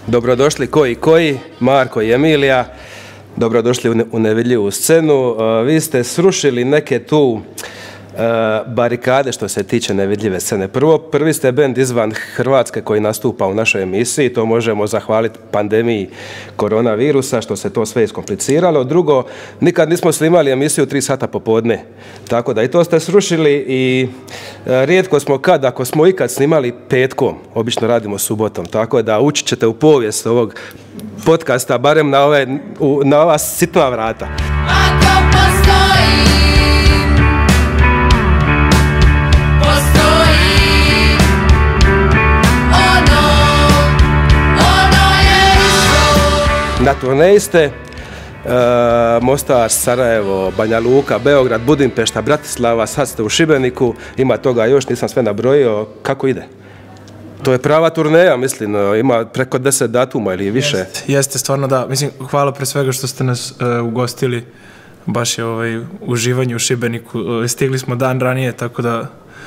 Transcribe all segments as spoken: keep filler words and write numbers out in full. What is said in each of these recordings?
Dobrodošli koji koji, Marko i Emilija, dobrodošli u, ne, u nevidljivu scenu. Uh, vi ste srušili neke tu uh, barikade što se tiče nevidljive scene. Prvo, prvi ste bend izvan Hrvatske koji nastupa u našoj emisiji, to možemo zahvaliti pandemiji koronavirusa što se to sve iskompliciralo. Drugo, nikad nismo snimali emisiju tri sata popodne, tako da i to ste srušili i uh, rijetko smo kad, ako smo ikad snimali petkom, obično radimo subotom, tako da učit ćete u povijest ovog podcasta, barem na, ove, u, na ova sitna vrata. Ako postoji, postoji ono, ono je išlo. Na turneji ste uh, Mostar, Sarajevo, Banja Luka, Beograd, Budimpešta, Bratislava, sad ste u Šibeniku, ima toga još, nisam sve nabrojio. Kako ide? To je prava turneja, mislim, ima preko deset datuma ili više. Jeste, jeste stvarno da. Mislim, hvala pre svega što ste nas uh, ugostili. Baš je ovaj, uživanje u Šibeniku. Uh, stigli smo dan ranije, tako da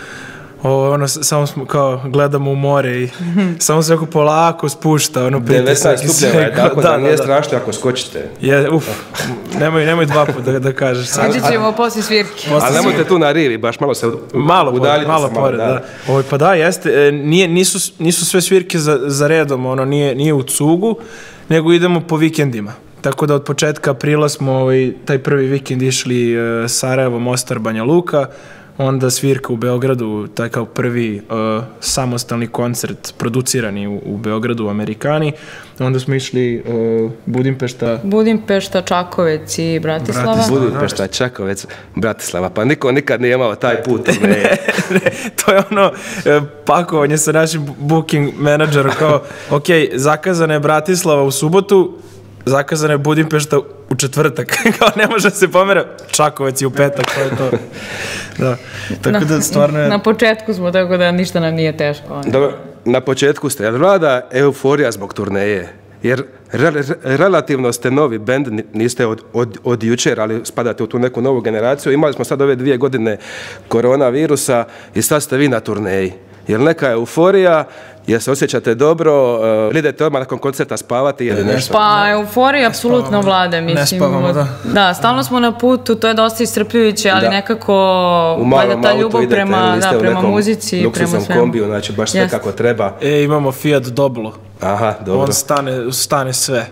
o, ono, samo smo kao gledamo u more i samo se oko polako spušta. Ono, devetnaest stupnjeva je, tako da, da nije da, strašno ako skočite. Je, uf, nemoj, nemoj dva puta da, da kažeš. Ići ćemo poslije svirke. Ali nemojte tu na rivi, baš malo se malo udaljite. Malo pored, da. da. Ovo, pa da, jeste, nije, nisu, nisu sve svirke za, za redom, ono, nije, nije u cugu, nego idemo po vikendima. Tako da od početka aprila smo ovaj, taj prvi vikend išli uh, Sarajevo, Mostar, Banja Luka, onda svirka u Beogradu, taj kao prvi uh, samostalni koncert producirani u, u Beogradu, u Amerikani. Onda smo išli uh, Budimpešta... Budimpešta, Čakovec i Bratislava. Bratislava. Budimpešta, Čakovec, Bratislava. Pa niko nikad nije imao taj put. Ne, ne, ne, to je ono uh, pakovanje sa našim booking menadžerom kao, ok, zakazana je Bratislava u subotu, zakazana je Budimpešta u četvrtak, kao ne može se pomera, Čakovec i u petak, to je to. Da. Tako da stvarno je... Na početku smo, tako da ništa nam nije teško. Dobro, na početku ste, jer vlada euforija zbog turneje, jer re, re, relativno ste novi bend, niste od, od, od jučer, ali spadate u tu neku novu generaciju, imali smo sad ove dvije godine koronavirusa i sad ste vi na turneji. Jer neka euforija, jer se osjećate dobro, uh, idete odmah nakon koncerta spavati ili nešto? Pa euforija apsolutno vlade, mislim. Ne spavamo, da. Da, stalno smo na putu, to je dosta iscrpljujuće, ali da. nekako u malom ta autu ljubav idete, prema, da, prema muzici, prema svemu. Kombiju, znači baš sve yes. kako treba. E, imamo Fiat Doblo. Aha, dobro. On stane, stane sve.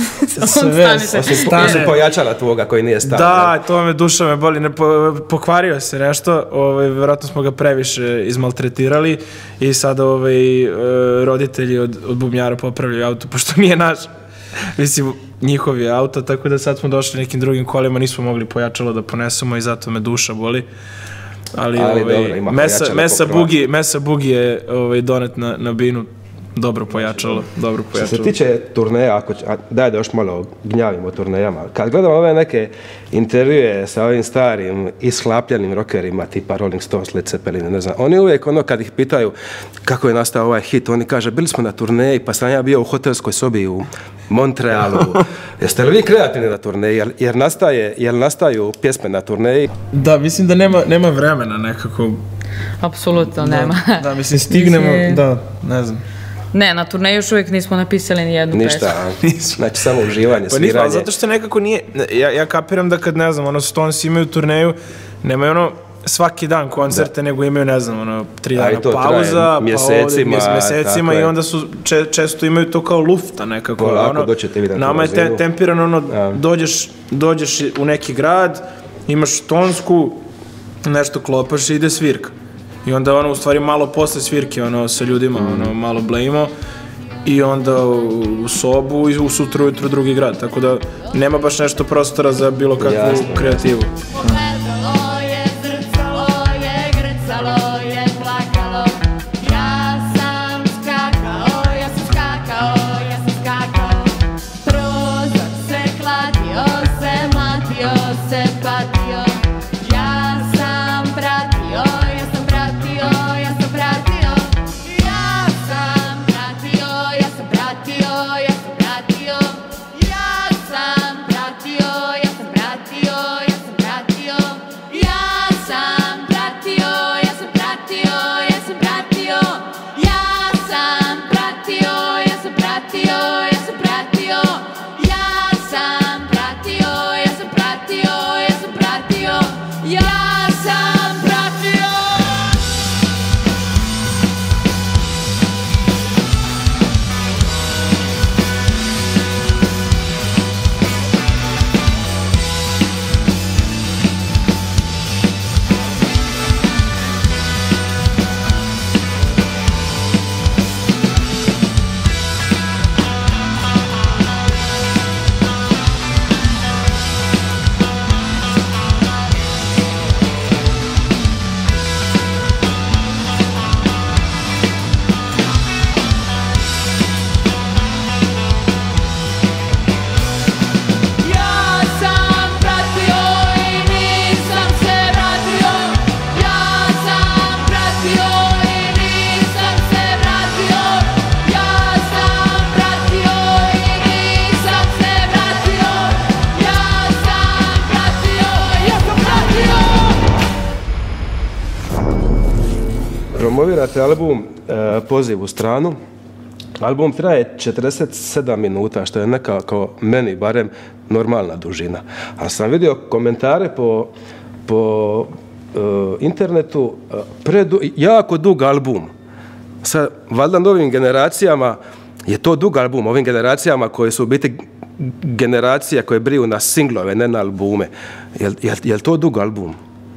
sve. sve. Stane. Su pojačala tvoga koji nije stane. Da, to me duša me boli. Ne, po, pokvario se nešto, ovaj, vjerojatno smo ga previše izmaltretirali i sada ovaj, roditelji od, od bubnjara popravljaju auto, pošto nije naš. Mislim, njihov je auto, tako da sad smo došli nekim drugim kolima, nismo mogli pojačalo da ponesemo i zato me duša boli. Ali, Ali ovaj, dobro, ima mesa, mesa, bugi, mesa bugi je ovaj, donet na, na binu. Dobro pojačalo, dobro pojačalo. Što se tiče turneja, ako, daj da još malo gnjavimo turnejama. Kad gledam ove neke intervjue sa ovim starim ishlapljenim rockerima tipa Rolling Stones, Led Zeppelin, ne znam, oni uvijek ono kad ih pitaju kako je nastao ovaj hit, oni kaže bili smo na turneji pa sam ja bio u hotelskoj sobi u Montrealu. Jeste li vi kreativni na turneji? Jer, jer, nastaje, jer nastaju pjesme na turneji? Da, mislim da nema, nema vremena nekako. Apsolutno da, nema. Da, mislim stignemo, mislim... da, ne znam. Ne, na turneju još uvijek nismo napisali ni jednu Ništa, pesmu. znači samo uživanje, pa sviranje. Pa zato što nekako nije, ja, ja kapiram da kad, ne znam, ono, Stones imaju turneju, nemaju ono svaki dan koncerte, da. nego imaju, ne znam, ono, tri dana pauza, mjesecima, pa ovdje mjesecima i onda su, če, često imaju to kao lufta nekako. Polako ono, doćete vidjeti. Nama je te, tempirano, ono, ja. dođeš, dođeš u neki grad, imaš tonsku, nešto klopaš i ide svirka. I onda ono, u stvari malo posle svirke, ono, sa ljudima, mm. ono, malo blejimo i onda u sobu i u sutra ujutru drugi grad. Tako da nema baš nešto prostora za bilo kakvu Jasne. kreativu. Mm. Ja sam pratio, ja sam pratio, ja sam pratio promovirate album e, Poziv u stranu. Album traje četrdeset sedam minuta, što je nekako meni barem normalna dužina. Ali sam vidio komentare po, po e, internetu, e, predu, jako dug album. Sad, valjda novim generacijama je to dug album, ovim generacijama koje su u biti generacija koje briju na singlove, ne na albume. Je, je, je li to dug album?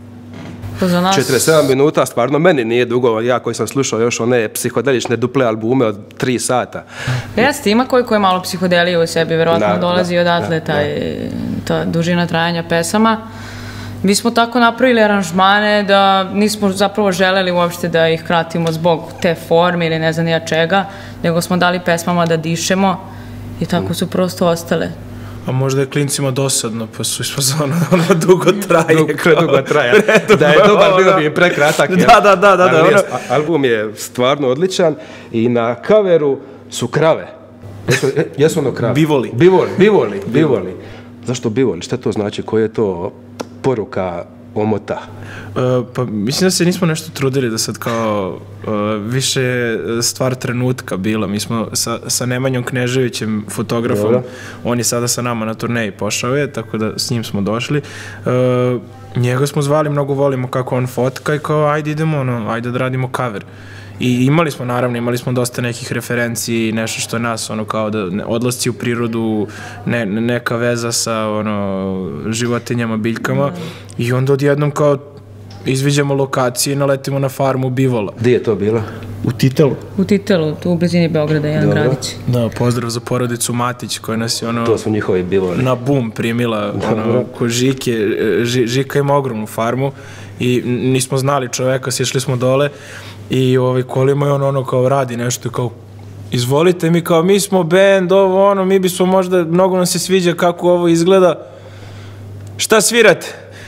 Za nas... četrdeset sedam minuta, stvarno meni nije dugo, ja koji sam slušao još one psihodelične duple albume od tri sata. Jeste, ima koji koji malo psihodelije u sebi, verovatno Da, dolazi da, odatle da, taj, ta dužina trajanja pesama. Mi smo tako napravili aranžmane da nismo zapravo želeli uopšte da ih kratimo zbog te forme ili ne znam nija čega, nego smo dali pesmama da dišemo i tako su prosto ostale. A možda je klincima dosadno, pa su ispozvano ono dugo traje. Dug, predugo traje. Da je dobar, bilo bi im prekratak. Da, da, da. da, da ono... ono... Album je stvarno odličan i na kaveru su krave. Jesu, jesu ono krave? Bivoli. Bivoli, bivoli, bivoli. Zašto bivoli? Šta to znači? Koja je to poruka omota? Uh, pa mislim da se nismo nešto trudili da sad kao uh, više stvar trenutka bila. Mi smo sa, sa Nemanjom Kneževićem, fotografom, Dobro. On je sada sa nama na turneji, pošao je, tako da s njim smo došli. Uh, njega smo zvali, mnogo volimo kako on fotka i kao ajde idemo, ono, ajde da radimo cover. I imali smo, naravno, imali smo dosta nekih referenciji, nešto što je nas, ono, kao da ne, odlasci u prirodu, ne, neka veza sa, ono, životinjama, biljkama. I onda odjednom kao izviđamo lokacije i naletimo na farmu Bivola. Gdje je to bilo? U Titelu. U Titelu, tu u blizini Beograda, jedan Dobro. gradić. Da, pozdrav za porodicu Matić koja nas je ono... To su njihovi bivoli. Na bum primila, ono, ko Žike. Ži, Žika ima ogromnu farmu i nismo znali čoveka, sišli smo dole i ovaj, kolima je on ono kao radi nešto kao izvolite mi kao mi smo band, ovo ono, mi bismo možda, mnogo nam se sviđa kako ovo izgleda. Šta svirate?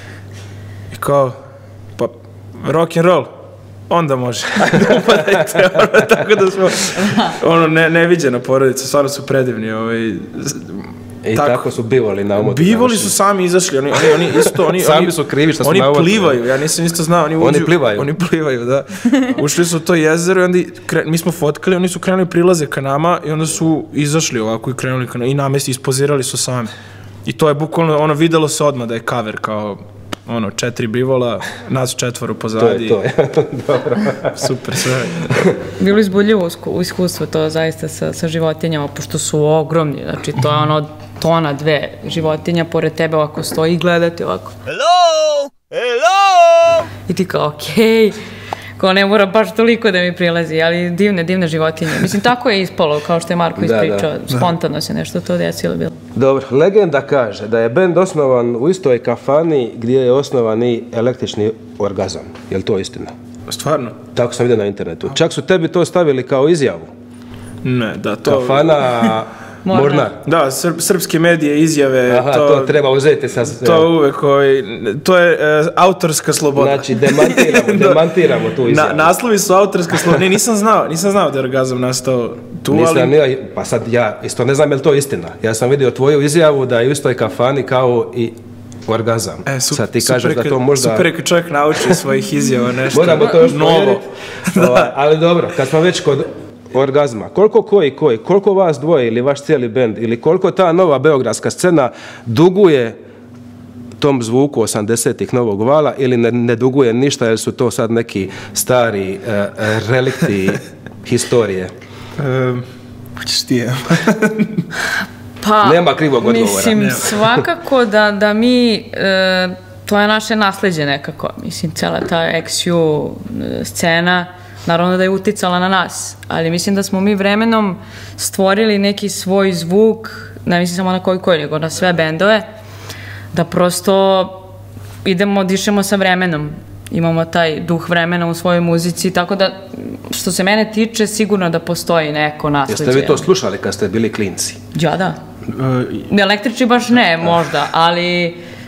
I kao, pa rock and roll. Onda može. Upadajte, ono, tako da smo, ono, ne, neviđena porodica, stvarno su predivni, ovaj, I tako, tako su bivoli na omotu. Bivoli su sami izašli, oni, oni, oni isto, oni, sami oni, su krivi što su oni na omotu. plivaju, ja nisam isto znao, oni, uđu, oni plivaju. Oni plivaju, da. Ušli su u to jezero i onda, kre, mi smo fotkali, oni su krenuli prilaze ka nama i onda su izašli ovako i krenuli ka nama i namesti ispozirali su sami. I to je bukvalno, ono, videlo se odmah da je cover, kao, ono, četiri bivola, nas četvoro pozadi. To je to, dobro. Super, sve. Bilo izbudljivo iskustvo to zaista sa, sa životinjama, pošto su ogromni, znači to je ono tona dve životinja pored tebe ovako stoji i gledati ovako. Hello! Hello! I ti kao, okej, okay. Kao ne mora baš toliko da mi prilazi, ali divne, divne životinje. Mislim, tako je ispalo, kao što je Marko ispričao, da, da. Spontano se nešto to desilo bilo. Dobro, legenda kaže da je bend osnovan u istoj kafani gdje je osnovan i Električni orgazam. Je li to istina? Stvarno? Tako sam vidio na internetu. Čak su tebi to stavili kao izjavu. Ne, da, to... Kafana... Mornar. Mornar. Da, srp, srpske medije, izjave. Aha, to, to treba uzeti sa... To uvek, ovaj, to je uh, autorska sloboda. Znači, demantiramo, demantiramo tu izjavu. Na, naslovi su autorska sloboda. Ne, nisam znao, nisam znao da je orgazam nastao tu, Nisam, ali... Nija, pa sad ja isto ne znam je li to istina. Ja sam vidio tvoju izjavu da je u istoj kafani kao i orgazam. E, su, sad ti kažeš da to možda... Super kad čovjek nauči svojih izjava nešto. Moramo to još novo. Da. Ali dobro, kad smo već kod... orgazma. Koliko koji koji, koliko vas dvoje ili vaš cijeli bend ili koliko ta nova beogradska scena duguje tom zvuku osamdesetih Novog vala ili ne, ne duguje ništa jer su to sad neki stari uh, relikti historije? Um, hoćeš ti je? Pa, nema krivog odgovora. Mislim, nema. Svakako da, da mi, e, to je naše nasleđe nekako. Mislim, cela ta X U scena, naravno da je uticala na nas, ali mislim da smo mi vremenom stvorili neki svoj zvuk, ne mislim samo na koji koji, nego na sve bendove, da prosto idemo, dišemo sa vremenom. Imamo taj duh vremena u svojoj muzici, tako da, što se mene tiče, sigurno da postoji neko nasleđe. Jeste vi to slušali kad ste bili klinci? Ja, da. Električni baš ne, možda, ali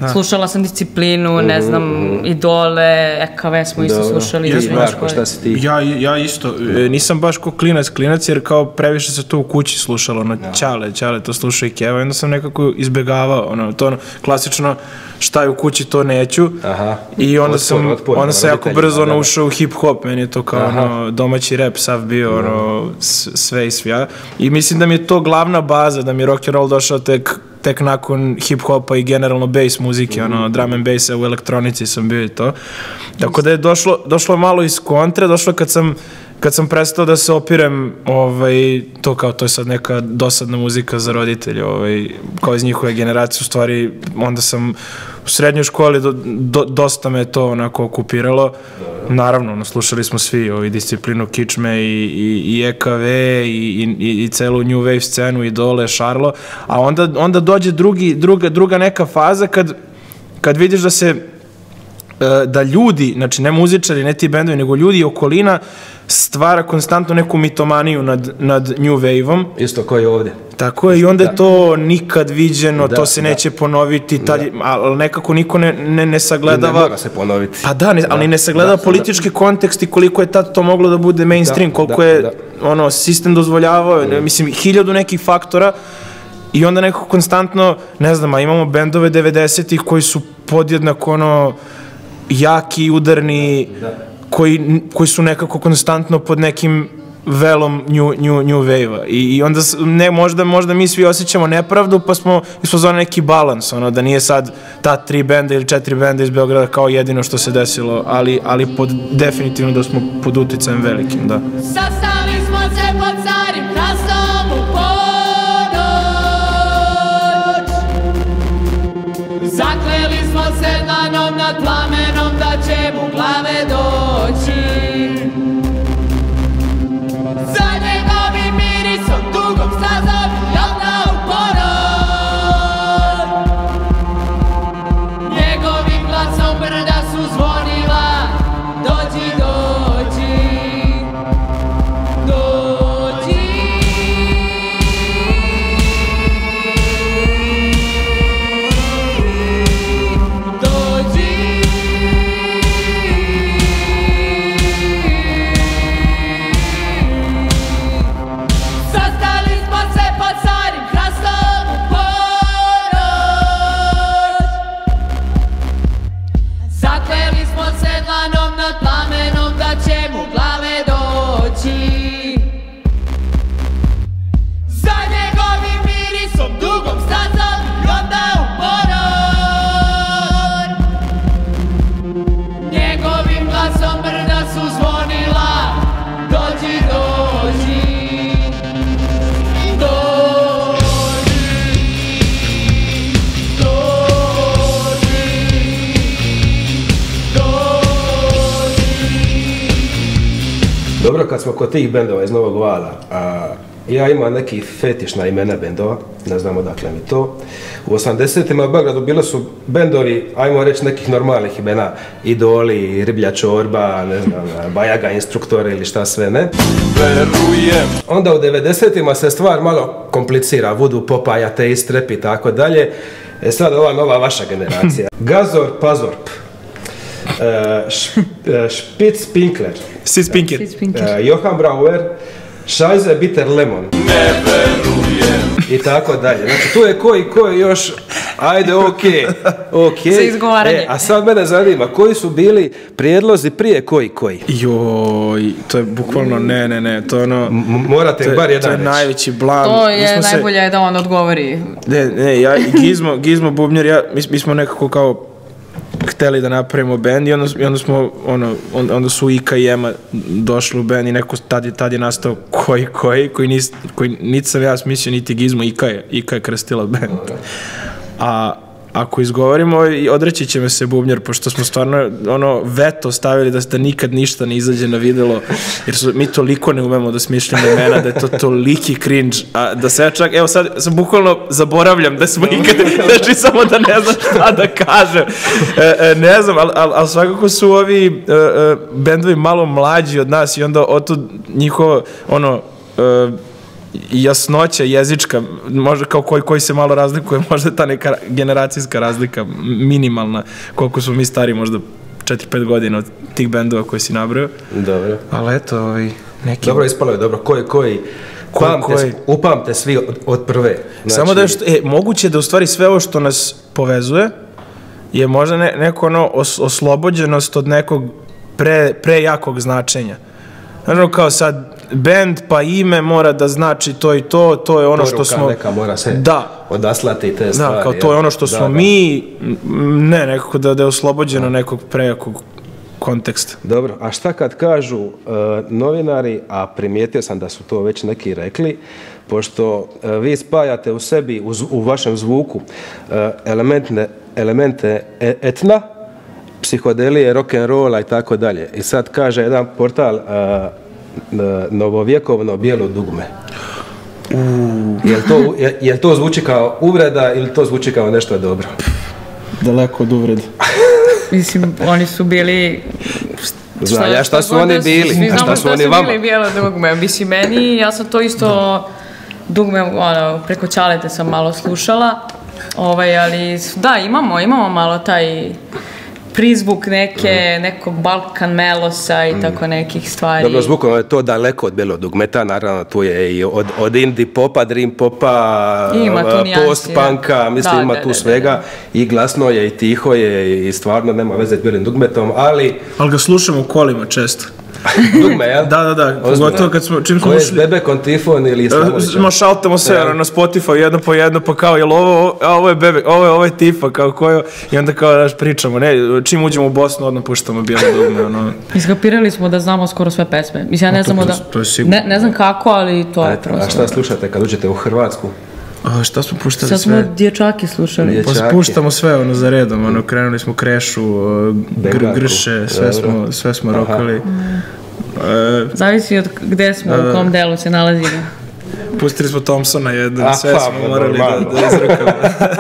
slušala sam Disciplinu, ne znam, Idole, E K V smo isto slušali. Ti, Marko, šta si ti? Ja, ja isto, e, nisam baš ko klinac, klinac jer kao previše se to u kući slušalo, ono, Ćale, Ćale, to sluša i Keva, onda sam nekako izbegavao, ono, to ono, klasično, šta je u kući, to neću. Aha. I onda Otpor, sam, otpor, onda sam jako brzo ono, da. ušao u hip-hop, meni je to kao ono, domaći rap sav bio, ono, sve i svja. I mislim da mi je to glavna baza, da mi je rock and roll došao tek tek nakon hip-hopa i generalno bass muzike, ono, drum and bassa u elektronici sam bio i to. Tako da je došlo, došlo malo iz kontre, došlo kad sam kad sam prestao da se opirem, ovaj, to kao, to je sad neka dosadna muzika za roditelje, ovaj, kao iz njihove generacije, u stvari, onda sam u srednjoj školi, do, do, dosta me to onako okupiralo. Naravno, ono, slušali smo svi ovaj, Disciplinu, Kičme i, i, i E K V i, i, i celu New Wave scenu, Idole, Šarlo, a onda, onda dođe drugi, druga, druga neka faza kad, kad vidiš da se da ljudi, znači ne muzičari, ne ti bendovi, nego ljudi i okolina stvara konstantno neku mitomaniju nad, nad New Wave-om. Isto koji ovdje. Tako je, i onda je to nikad viđeno, da, to se da. neće ponoviti, tad, ali nekako niko ne, ne, ne sagledava... Ne mora se ponoviti. Pa da, ne, ali ne sagledava da, politički da. kontekst i koliko je tad to moglo da bude mainstream, da, koliko da, je da. ono, sistem dozvoljavao, mm. mislim, hiljadu nekih faktora. I onda nekako konstantno, ne znam, a imamo bendove devedesetih koji su podjednako ono... jaki, udarni, koji, koji su nekako konstantno pod nekim velom New, new, new Wave-a. I, i onda ne, možda, možda mi svi osjećamo nepravdu, pa smo ispoznali neki balans, ono, da nije sad ta tri benda ili četiri benda iz Beograda kao jedino što se desilo, ali, ali pod, definitivno da smo pod uticajem velikim, da. Sastali smo se pod carim krasnom u ponoć, zakleli smo se dlanom nad plamenom da će mu glave doći. Za njegovim mirisom, dugom stazom, jelna u ponoć. Njegovim glasom brda su zvonila, dođi, dođi, dođi. Sastali smo se pod starim hrastom u ponoć, zakleli smo se dlanom nad plamenom da će mu glave doći. Za njegovim mirisom, dugom stazom i onda u ponoć. Njegovim glasom brda su zvonila, dođi, dođi, dođi, dođi, dođi. Dobro, kad smo kod tih bendova iz Novog Vala, a, ja imam neki fetiš na imena bendova, ne znam odakle mi to. U osamdesetima u Beogradu bili su bendovi, ajmo reći, nekih normalnih imena, Idoli, Riblja čorba, ne znam, Bajaga instruktori ili šta sve ne. Verujem. Onda u devedesetima se stvar malo komplicira, Voodoo, Popeye, Ateist, Rap i tako dalje. E sad ova nova vaša generacija. Gazor, Pazorp, e, šp, e, Špic Pinkler, Sid Spinker. e, Johan Brauer, Scheiße Bitter Lemon. Ne verujem. I tako dalje. Znači tu je koji koji još, ajde, okej, okej. Za izgovaranje. E, a sad mene zanima, koji su bili prijedlozi prije koji koji? Joj, to je bukvalno, ne, ne, ne, to je ono... M morate to je, bar jedan to je reći. najveći blam. To Mi je smo se- najbolje da on odgovori. Ne, ne, ja i Gizmo, Gizmo Bubnjar, ja, mi, mi smo nekako kao hteli da napravimo band i onda, i onda smo, ono, on, onda su Ika i Ema došli u band i neko tad, je- tad je nastao koji koji, koji, nis, koji niti sam ja smislio, niti Gizmo, Ika je, Ika je krstila band. A ako izgovorimo, i odreći će me se Bubnjar, pošto smo stvarno ono veto stavili da, da nikad ništa ne izađe na videlo, jer su, mi toliko ne umemo da smišljamo imena, da je to toliki cringe, a da se ja čak, evo sad sam bukvalno zaboravljam da smo ikad, znači samo da ne znam šta da kažem, e, e, ne znam, ali al, al svakako su ovi e, e, bendovi malo mlađi od nas i onda otud njihovo, ono, e, jasnoća jezička, možda kao koji, koji se malo razlikuje, možda ta neka generacijska razlika minimalna, koliko smo mi stari, možda četiri pet godina od tih bendova koji si nabrao. Dobro. Ali eto, ovaj, neki... Dobro, ispalo je dobro. Koji, koji, pamte, koji... upamte svi od, od prve. Znači... Samo da je što, e, moguće da u stvari sve ovo što nas povezuje je možda ne, neko ono os, oslobođenost od nekog pre, prejakog značenja. Znači, kao sad, band pa ime mora da znači to i to, to je ono poruka što smo... neka mora se da. odaslati i te stvari. Da, kao to je ono što smo da, mi, ne, nekako da, da je oslobođeno nekog prejakog konteksta. Dobro, a šta kad kažu uh, novinari, a primijetio sam da su to već neki rekli, pošto uh, vi spajate u sebi, u, u vašem zvuku, uh, elemente, elemente etna, psihodelije, rock'n'rolla i tako dalje. I sad kaže jedan portal uh, novovjekovno bijelo dugme. Uh. Jel to, je, jel to zvuči kao uvreda ili to zvuči kao nešto dobro? Daleko od uvrede. Mislim, oni su bili... Zna, ja šta su oni bili, a šta su oni vama? Svi znamo šta su bili bijelo dugme. Mislim, meni, ja sam to isto da. dugme, ono, preko Ćalete sam malo slušala, ovaj, ali da, imamo, imamo malo taj prizvuk neke, mm. nekog Balkan Melosa i mm. tako nekih stvari. Dobro, zvukom je to daleko od bijelog dugmeta, naravno tu je i od, od indie popa, dream popa, post-punka, mislim da, ima da, tu da, svega da, da. I glasno je i tiho je i stvarno nema veze s bijelim dugmetom, ali... Ali ga slušamo u kolima često. Dugme, jel? Da, da, da, pogotovo kad smo... Čim smo ušli... Bebe, Kontifon ili Islamovića? Ma šaltamo sve ja. na Spotify jedno po jedno, pa kao, jel ovo, a ovo je Bebe, ovo je, ovo je Tifa, kao kojo, i onda kao daš pričamo, ne, čim uđemo u Bosnu, odmah puštamo bijelo dugme, ono... Iskapirali smo da znamo skoro sve pesme, mislim, ja ne znamo da... To je sigurno. Ne, ne znam kako, ali to je prosto... A šta slušate kad uđete u Hrvatsku? A šta smo puštali sve? Sad smo dječaki slušali. Dječaki. Pa puštamo sve ono za redom, ono, krenuli smo Krešu, gr Grše, sve smo, sve smo rokali. E, zavisi od gde smo, uh, u kom delu se nalazimo. Pustili smo Thompsona jedan, sve smo morali da, da izrokamo.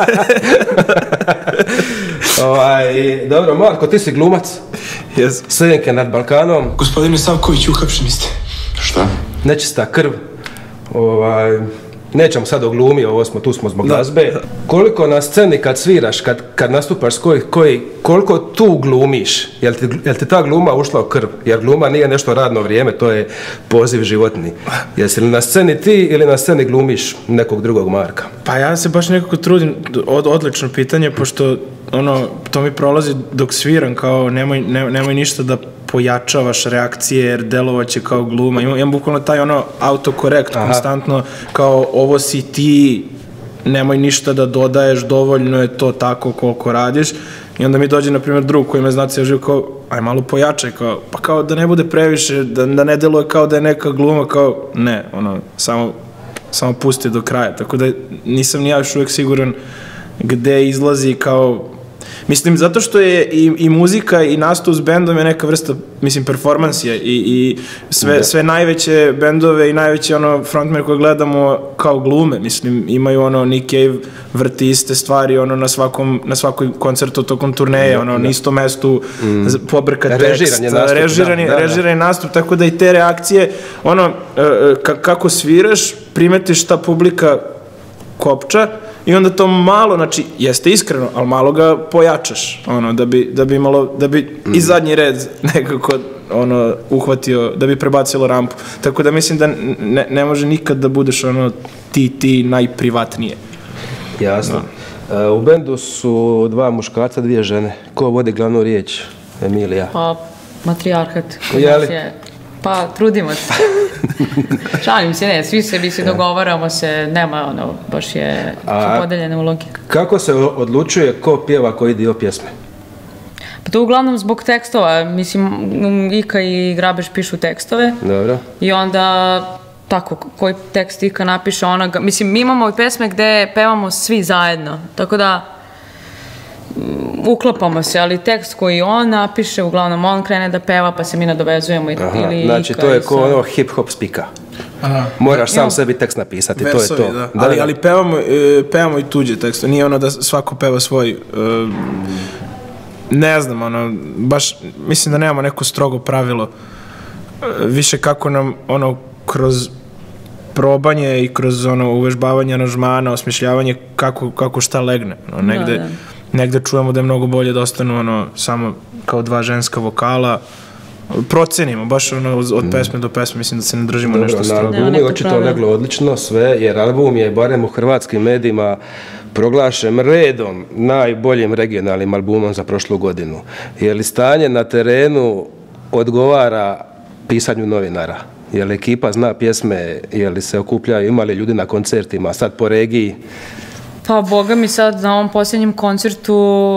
ovaj, dobro, Marko, ti si glumac. Yes. Sjenke nad Balkanom. Gospodine Savković, uhapšeni ste. Šta? Nečista krv. Ovaj... Nećemo sad o glumi, ovo smo, tu smo zbog glazbe. Koliko na sceni kad sviraš, kad, kad nastupaš, koji, koji, koliko tu glumiš? Jel ti, jel ti ta gluma ušla u krv? Jer gluma nije nešto radno vrijeme, to je poziv životni. Jesi li na sceni ti ili na sceni glumiš nekog drugog Marka? Pa ja se baš nekako trudim, od, odlično pitanje, pošto ono, to mi prolazi dok sviram, kao nemoj, ne, nemoj ništa da pojačavaš reakcije jer delovaće kao gluma. Imam, imam bukvalno taj ono autokorekt konstantno, kao ovo si ti, nemoj ništa da dodaješ, dovoljno je to tako koliko radiš. I onda mi dođe, na primjer, drug koji me zna cijel živ, kao, aj malo pojačaj, kao, pa kao da ne bude previše, da, da ne deluje kao da je neka gluma, kao, ne, ono, samo, samo pusti do kraja. Tako da nisam ni ja još uvijek siguran gde izlazi kao... Mislim, zato što je i, i muzika i nastup s bendom je neka vrsta, mislim, performansija i, i sve, sve najveće bendove i najveće ono frontmene koje gledamo kao glume, mislim, imaju ono Nick Cave vrti iste stvari ono na svakom, na svakoj koncertu tokom turneje, ono na istom mestu mm. pobrka tekst, režirani, da, da, režirani da. nastup, tako da i te reakcije, ono, kako sviraš, primetiš šta publika kopča i onda to malo, znači, jeste iskreno, ali malo ga pojačaš, ono, da bi, da bi malo, da bi mm. i zadnji red nekako, ono, uhvatio, da bi prebacilo rampu. Tako da mislim da ne, ne može nikad da budeš, ono, ti, ti najprivatnije. Jasno. No. Uh, u bendu su dva muškarca, dvije žene. Ko vodi glavnu riječ? Emilija. Pa, matrijarhat. Je, pa, trudimo se. Šalim se, ne, svi se, mi se dogovaramo se, nema ono, baš je podeljene uloge. Kako se odlučuje ko pjeva koji dio pjesme? Pa to uglavnom zbog tekstova, mislim, Ika i Grabež pišu tekstove. Dobro. I onda, tako, koji tekst Ika napiše onoga, mislim, mi imamo i pesme gde pevamo svi zajedno, tako da uklopamo se, ali tekst koji on napiše, uglavnom on krene da peva, pa se mi nadovezujemo. Aha, ili znači to je ko ono hip-hop spika. Aha. Moraš sam sebi tekst napisati, Versovi, to je to. Da. Da, ali, ali pevamo, pevamo i tuđe tekste, nije ono da svako peva svoj... Uh, ne znam, ono, baš, mislim da nemamo neko strogo pravilo. Uh, više kako nam, ono, kroz probanje i kroz ono uvežbavanje aranžmana, osmišljavanje kako, kako šta legne. Ono, negde, da. negde čujemo da je mnogo bolje da ostanu ono, samo kao dva ženska vokala. Procenimo, baš ono, od pesme do pesme, mislim da se ne držimo Dobro, nešto na strogo. albumu je očito leglo odlično sve, jer album je barem u hrvatskim medijima proglašen redom najboljim regionalnim albumom za prošlu godinu. Je li stanje na terenu odgovara pisanju novinara? Je li ekipa zna pjesme, je li se okupljaju, ima li ljudi na koncertima, sad po regiji? Pa, boga mi sad na ovom posljednjem koncertu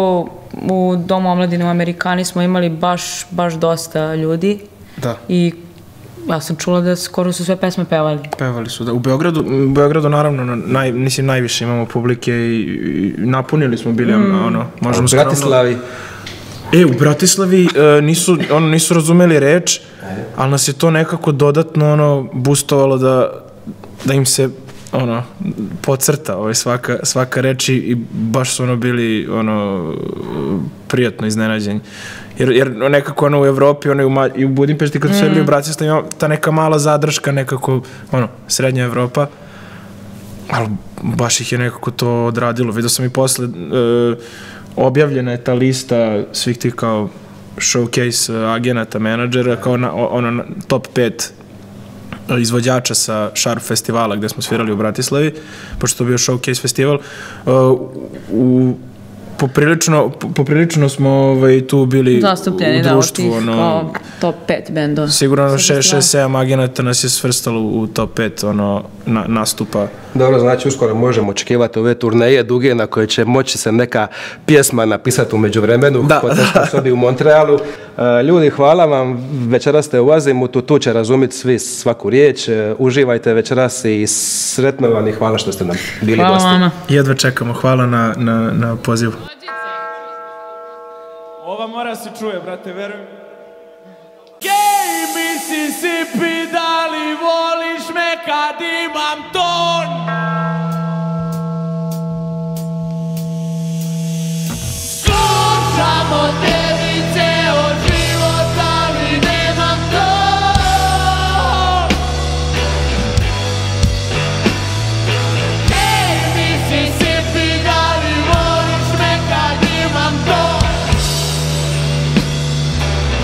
u Domu omladine u Amerikani smo imali baš, baš dosta ljudi. Da. I ja sam čula da skoro su sve pesme pevali. Pevali su, da. U Beogradu, u Beogradu naravno, naj, mislim, najviše imamo publike i, i napunili smo bili, mm. ono, možemo U Bratislavi? E, u Bratislavi e, nisu, ono, nisu razumeli reč, ali nas je to nekako dodatno, ono, boostovalo da, da im se, ono, podcrta ovaj, svaka, svaka reč i baš su, ono, bili, ono, prijatno iznenađeni. Jer, jer nekako ono u Evropi, ono i u, Ma, i u Budimpešti kad su sedeli mm. u Bratislavi, ima ta neka mala zadrška, nekako, ono, srednja Evropa, ali baš ih je nekako to odradilo. Vidio sam i posle, e, objavljena je ta lista svih tih kao showcase agenata, menadžera, kao na, ono, top pet izvođača sa Sharp festivala gde smo svirali u Bratislavi, pošto to je bio showcase festival. Uh, u Poprilično, poprilično smo ovaj, tu bili zastupljeni, u društvu. Da, ono, kao top pet bendova. Sigurno šest sedam agenata nas je svrstalo u top pet ono, na, nastupa. Dobro, znači uskoro možemo očekivati ove turneje duge na koje će moći se neka pjesma napisati u međuvremenu, da. Kod što sobi u Montrealu. Uh, ljudi, hvala vam, večeras ste u Azimutu, tu će razumjeti svi svaku riječ. Uh, uživajte večeras i sretno vam i hvala što ste nam bili hvala gosti. Vama. Jedva čekamo, hvala na, na, na pozivu. Ova mora se čuje, brate, verujem. Gej, Mississippi, da li voliš me kad imam ton? Slušam o tebi ceo život, ali nemam ton. Gej, Mississippi, da li voliš me kad imam ton?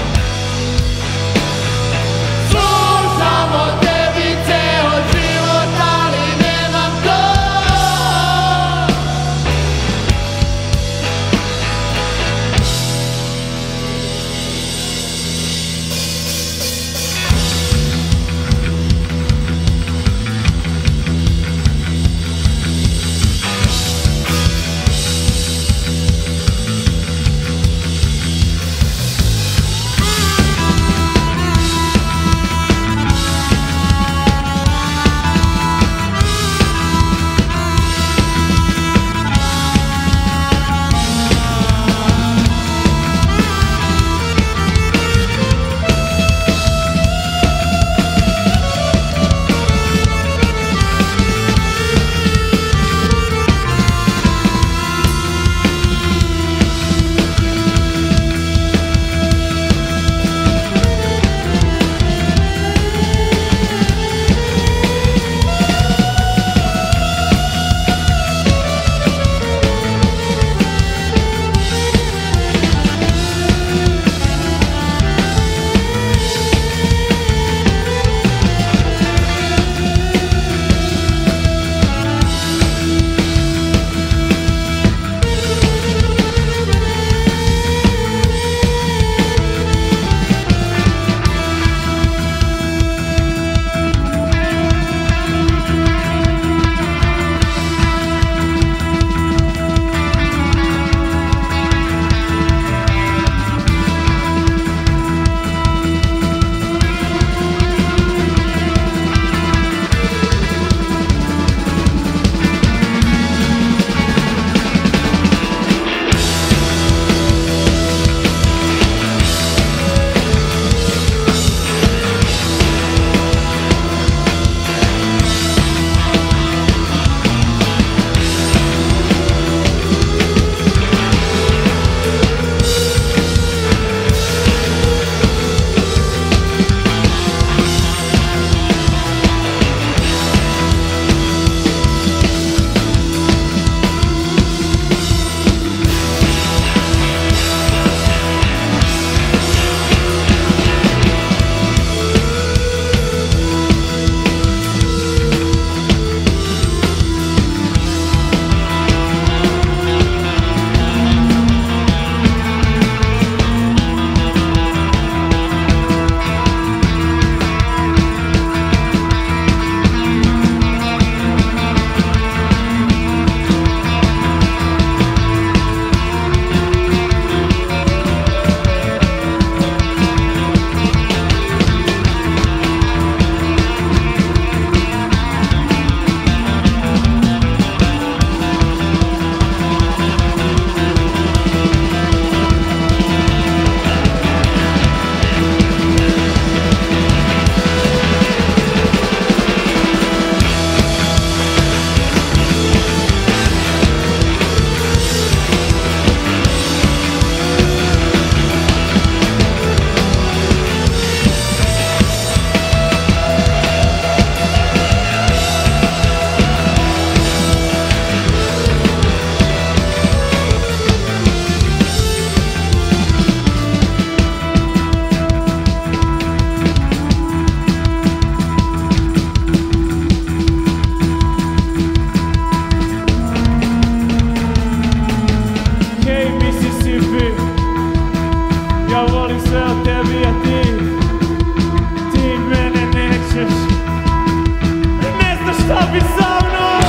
bi sa mnom.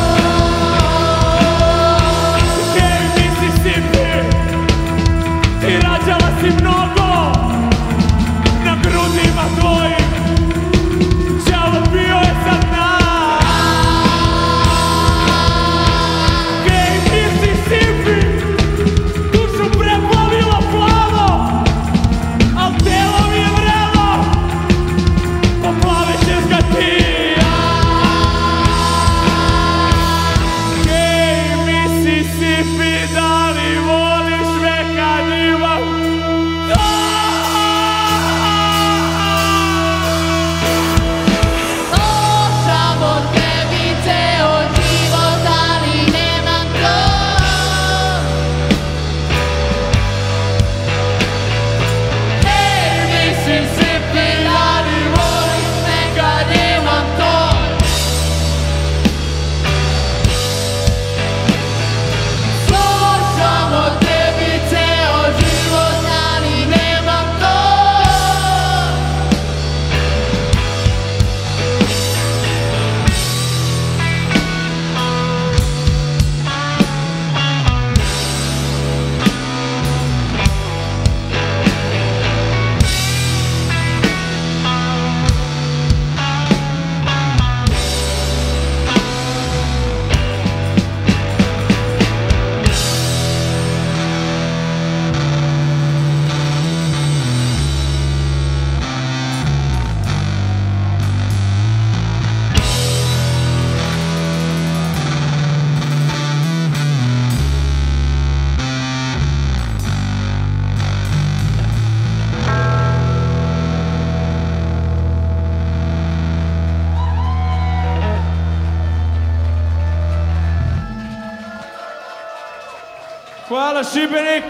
Hej, Mississippi, ti rađala si mnogo na grudima tvojim, đavo bio je sa nas. Hej, Mississippi, dušu preplavilo plavo, al telo mi je vrelo, poplavit ćeš ga ti. Hej, Mississippi, da li voliš me kad imam to? Slušam od tebi ceo život, ali nemam to. Hej, Mississippi, da li voliš me kad imam to? Slušam od tebi ceo život, ali nemam to. Hvala, Šibenik.